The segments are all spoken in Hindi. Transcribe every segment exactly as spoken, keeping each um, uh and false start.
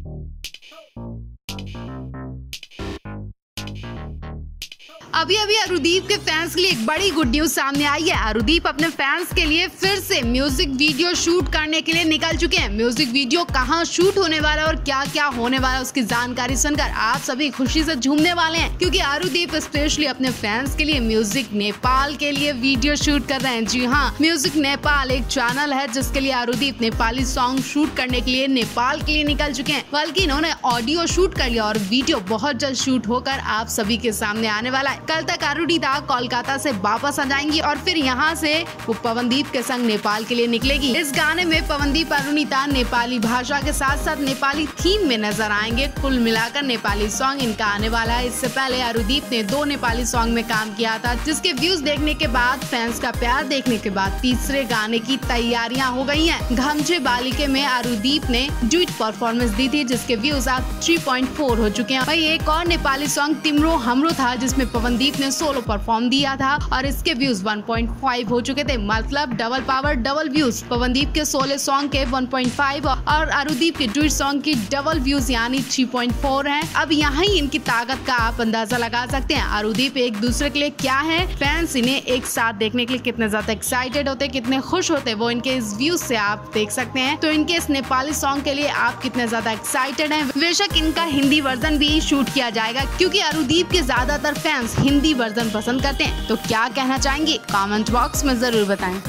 अभी अभी अरुदीप के फैंस के लिए एक बड़ी गुड न्यूज सामने आई है। अरुदीप अपने फैंस के लिए फिर से म्यूजिक वीडियो शूट करने के लिए निकल चुके हैं। म्यूजिक वीडियो कहां शूट होने वाला है और क्या क्या होने वाला है उसकी जानकारी सुनकर आप सभी खुशी से झूमने वाले हैं, क्योंकि अरुदीप स्पेशली अपने फैंस के लिए म्यूजिक नेपाल के लिए वीडियो शूट कर रहे हैं। जी हाँ, म्यूजिक नेपाल एक चैनल है जिसके लिए अरुदीप नेपाली सॉन्ग शूट करने के लिए नेपाल के लिए निकल चुके हैं। बल्कि इन्होंने ऑडियो शूट कर लिया और वीडियो बहुत जल्द शूट होकर आप सभी के सामने आने वाला है। कल तक अरुणिता कोलकाता से वापस आ जाएंगी और फिर यहाँ से वो पवनदीप के संग नेपाल के लिए निकलेगी। इस गाने में पवनदीप अरुणिता नेपाली भाषा के साथ साथ नेपाली थीम में नजर आएंगे। कुल मिलाकर नेपाली सॉन्ग इनका आने वाला है। इससे पहले अरुदीप ने दो नेपाली सॉन्ग में काम किया था, जिसके व्यूज देखने के बाद, फैंस का प्यार देखने के बाद तीसरे गाने की तैयारियां हो गई हैं। घमछे बालिके में अरुदीप ने ड्यूट परफॉर्मेंस दी थी, जिसके व्यूज अब तीन पॉइंट चार हो चुके हैं। वही एक और नेपाली सॉन्ग तिम्रो हमरो था, जिसमें पवनदीप ने सोलो परफॉर्म दिया था और इसके व्यूज एक पॉइंट पाँच हो चुके थे। मतलब double power double views. Pawandeep के सोलो सॉन्ग के एक पॉइंट पाँच और अरुदीप के ड्यूट सॉन्ग की डबल व्यूज यानी तीन पॉइंट चार हैं। अब यहाँ ही इनकी ताकत का आप अंदाजा लगा सकते हैं। अरुदीप एक दूसरे के लिए क्या है, फैंस इन्हें एक साथ देखने के लिए कितने ज्यादा एक्साइटेड होते, कितने खुश होते, वो इनके इस व्यूज से आप देख सकते हैं। तो इनके इस नेपाली सॉन्ग के लिए आप कितने ज्यादा एक्साइटेड हैं। बेशक इनका हिंदी वर्जन भी शूट किया जाएगा, क्योंकि अरुदीप के ज्यादातर फैंस हिंदी वर्जन पसंद करते हैं। तो क्या कहना चाहेंगे कमेंट बॉक्स में जरूर बताएं।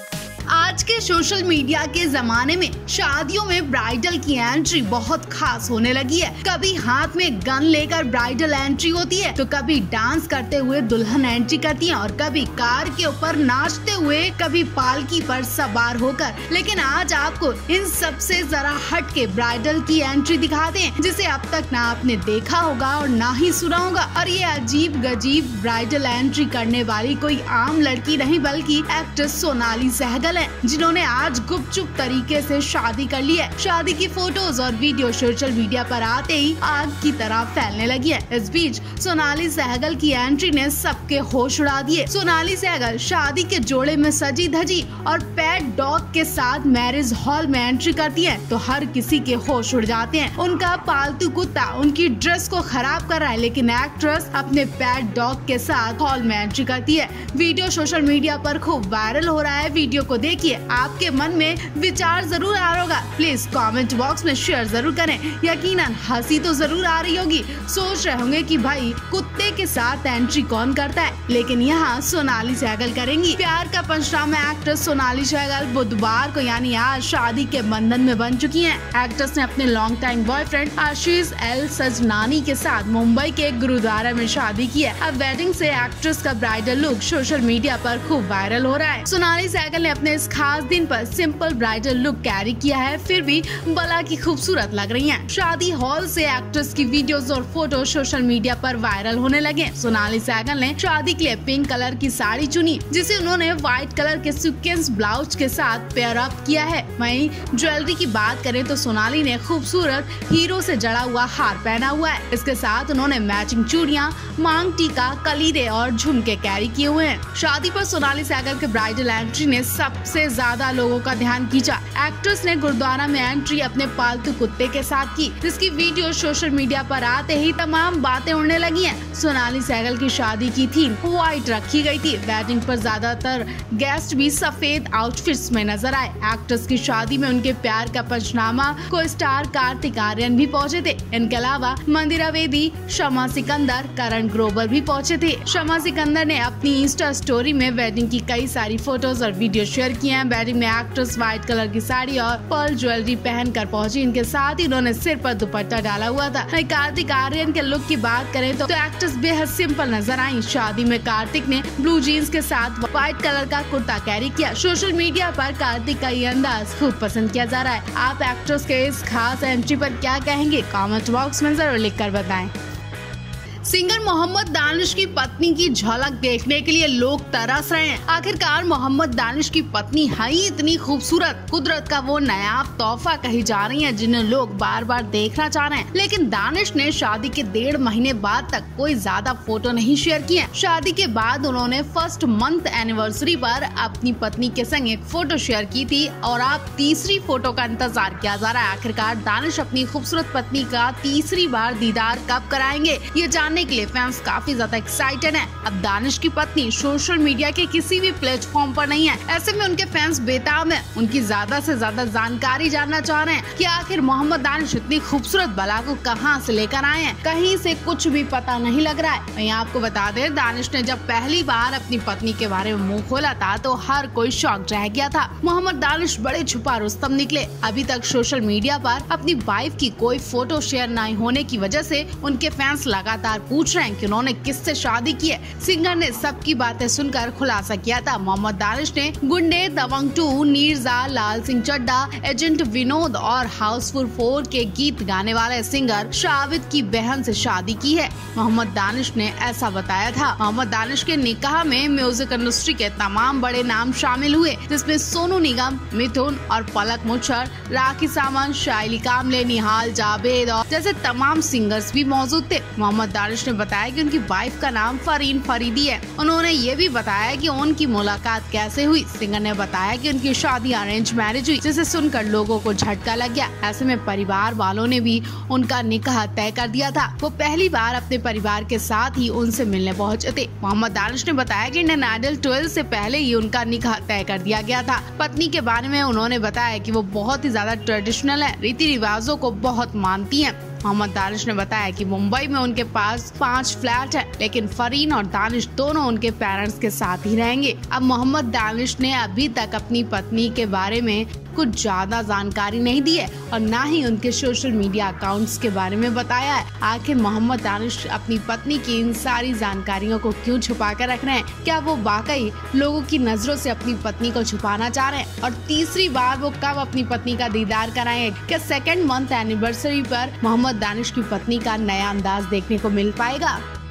आज के सोशल मीडिया के जमाने में शादियों में ब्राइडल की एंट्री बहुत खास होने लगी है। कभी हाथ में गन लेकर ब्राइडल एंट्री होती है, तो कभी डांस करते हुए दुल्हन एंट्री करती है और कभी कार के ऊपर नाचते हुए, कभी पालकी पर सवार होकर। लेकिन आज आपको इन सबसे जरा हट के ब्राइडल की एंट्री दिखाते हैं, जिसे अब तक ना आपने देखा होगा और ना ही सुना होगा। और ये अजीब गजीब ब्राइडल एंट्री करने वाली कोई आम लड़की नहीं, बल्कि एक्ट्रेस सोनाली सहगल है, जिन्होंने आज गुपचुप तरीके से शादी कर ली है। शादी की फोटोज और वीडियो सोशल मीडिया पर आते ही आग की तरह फैलने लगी है। इस बीच सोनाली सहगल की एंट्री ने सबके होश उड़ा दिए। सोनाली सहगल शादी के जोड़े में सजी धजी और पेट डॉग के साथ मैरिज हॉल में एंट्री करती है, तो हर किसी के होश उड़ जाते हैं। उनका पालतू कुत्ता उनकी ड्रेस को खराब कर रहा है, लेकिन एक्ट्रेस अपने पेट डॉग के साथ हॉल में एंट्री करती है। वीडियो सोशल मीडिया पर खूब वायरल हो रहा है। वीडियो को देखिए, आपके मन में विचार जरूर आ रहा होगा। प्लीज कमेंट बॉक्स में शेयर जरूर करें। यकीनन हंसी तो जरूर आ रही होगी। सोच रहे होंगे कि भाई कुत्ते के साथ एंट्री कौन करता है, लेकिन यहाँ सोनाली सहगल करेंगी। प्यार का पंचनामा एक्ट्रेस सोनाली सहगल बुधवार को यानी आज शादी के बंधन में बन चुकी हैं। एक्ट्रेस ने अपने long time boyfriend Ashish L Sajnani के साथ मुंबई के गुरुद्वारा में शादी की है। अब वेडिंग से एक्ट्रेस का ब्राइडल लुक सोशल मीडिया पर खूब वायरल हो रहा है। सोनाली सहगल ने अपने इस खास दिन पर सिंपल ब्राइडल लुक कैरी किया है, फिर भी बला की खूबसूरत लग रही हैं। शादी हॉल से एक्ट्रेस की वीडियोस और फोटो सोशल मीडिया पर वायरल होने लगे। सोनाली सहगल ने शादी के लिए पिंक कलर की साड़ी चुनी, जिसे उन्होंने व्हाइट कलर के सीक्वेंस ब्लाउज के साथ पेयर अप किया है। वहीं ज्वेलरी की बात करें तो सोनाली ने खूबसूरत हीरो से जड़ा हुआ हार पहना हुआ है। इसके साथ उन्होंने मैचिंग चूड़ियां, मांग टीका, कलीरे और झुमके कैरी किए हुए हैं। शादी पर सोनाली सहगल के ब्राइडल एंट्री ने सबसे ज्यादा लोगों का ध्यान खींचा। एक्ट्रेस ने गुरुद्वारा में एंट्री अपने पालतू कुत्ते के साथ की, जिसकी वीडियो सोशल मीडिया पर आते ही तमाम बातें उड़ने लगी हैं। सोनाली सहगल की शादी की थीम व्हाइट रखी गई थी। वेडिंग पर ज्यादातर गेस्ट भी सफेद आउटफिट्स में नजर आए। एक्ट्रेस की शादी में उनके प्यार का पंचनामा को स्टार कार्तिक आर्यन भी पहुंचे थे। इनके अलावा मंदिरा बेदी, शमा सिकंदर, करण ग्रोवर भी पहुंचे थे। शमा सिकंदर ने अपनी इंस्टा स्टोरी में वेडिंग की कई सारी फोटोज और वीडियो शेयर किए हैं। वेडिंग में एक्ट्रेस व्हाइट कलर की साड़ी और पर्ल ज्वेलरी पहनकर पहुंची। इनके साथ ही उन्होंने सिर पर दुपट्टा डाला हुआ था। कार्तिक आर्यन के लुक की बात करें तो, तो एक्ट्रेस बेहद सिंपल नजर आई। शादी में कार्तिक ने ब्लू जीन्स के साथ व्हाइट कलर का कुर्ता कैरी किया। सोशल मीडिया पर कार्तिक का ये अंदाज खूब पसंद किया जा रहा है। आप एक्ट्रेस के इस खास एंट्री पर क्या कहेंगे कमेंट बॉक्स में जरूर लिख कर बताएं। सिंगर मोहम्मद दानिश की पत्नी की झलक देखने के लिए लोग तरस रहे हैं। आखिरकार मोहम्मद दानिश की पत्नी है ही इतनी खूबसूरत, कुदरत का वो नायाब तोहफा कही जा रही है, जिन्हें लोग बार बार देखना चाह रहे हैं। लेकिन दानिश ने शादी के डेढ़ महीने बाद तक कोई ज्यादा फोटो नहीं शेयर किए। शादी के बाद उन्होंने फर्स्ट मंथ एनिवर्सरी पर अपनी पत्नी के संग एक फोटो शेयर की थी और अब तीसरी फोटो का इंतजार किया जा रहा है। आखिरकार दानिश अपनी खूबसूरत पत्नी का तीसरी बार दीदार कब कराएंगे, ये जानने के लिए फैंस काफी ज्यादा एक्साइटेड हैं। अब दानिश की पत्नी सोशल मीडिया के किसी भी प्लेटफॉर्म पर नहीं है, ऐसे में उनके फैंस बेताब हैं। उनकी ज्यादा से ज्यादा जानकारी जानना चाह रहे हैं कि आखिर मोहम्मद दानिश इतनी खूबसूरत बला को कहां से लेकर आए हैं। कहीं से कुछ भी पता नहीं लग रहा है। वहीं आपको बता दें, दानिश ने जब पहली बार अपनी पत्नी के बारे में मुंह खोला था तो हर कोई शॉक रह गया था। मोहम्मद दानिश बड़े छुपा रुस्तम निकले। अभी तक सोशल मीडिया पर अपनी वाइफ की कोई फोटो शेयर नहीं होने की वजह से उनके फैंस लगातार पूछ रहे हैं कि उन्होंने किससे शादी की है। सिंगर ने सबकी बातें सुनकर खुलासा किया था। मोहम्मद दानिश ने गुंडे, दबंग टू, नीरजा, लाल सिंह चड्ढा, एजेंट विनोद और हाउसफुल फोर के गीत गाने वाले सिंगर शाहिद की बहन से शादी की है। मोहम्मद दानिश ने ऐसा बताया था। मोहम्मद दानिश के निकाह में म्यूजिक इंडस्ट्री के तमाम बड़े नाम शामिल हुए, जिसमें सोनू निगम, मिथुन और पलक मुच्छर, राखी सावंत, शाइली कामले, निहाल जावेद और जैसे तमाम सिंगर्स भी मौजूद थे। मोहम्मद दानिश ने बताया कि उनकी वाइफ का नाम फरीन फरीदी है। उन्होंने ये भी बताया कि उनकी मुलाकात कैसे हुई। सिंगर ने बताया कि उनकी शादी अरेंज मैरिज हुई, जिसे सुनकर लोगों को झटका लग गया। ऐसे में परिवार वालों ने भी उनका निकाह तय कर दिया था। वो पहली बार अपने परिवार के साथ ही उनसे मिलने पहुंचे थे। मोहम्मद दानिश ने बताया कि इंडियन आइडल ट्वेल्व से पहले ही उनका निकाह तय कर दिया गया था। पत्नी के बारे में उन्होंने बताया कि वो बहुत ही ज्यादा ट्रेडिशनल है, रीति रिवाजों को बहुत मानती है। मोहम्मद दानिश ने बताया कि मुंबई में उनके पास पांच फ्लैट है, लेकिन फरीन और दानिश दोनों उनके पेरेंट्स के साथ ही रहेंगे। अब मोहम्मद दानिश ने अभी तक अपनी पत्नी के बारे में कुछ ज्यादा जानकारी नहीं दी है और न ही उनके सोशल मीडिया अकाउंट्स के बारे में बताया है। आखिर मोहम्मद दानिश अपनी पत्नी की इन सारी जानकारियों को क्यों छुपा कर रख रहे हैं? क्या वो वाकई लोगों की नजरों से अपनी पत्नी को छुपाना चाह रहे हैं? और तीसरी बार वो कब अपनी पत्नी का दीदार कराएंगे? क्या सेकेंड मंथ एनिवर्सरी पर मोहम्मद दानिश की पत्नी का नया अंदाज देखने को मिल पाएगा?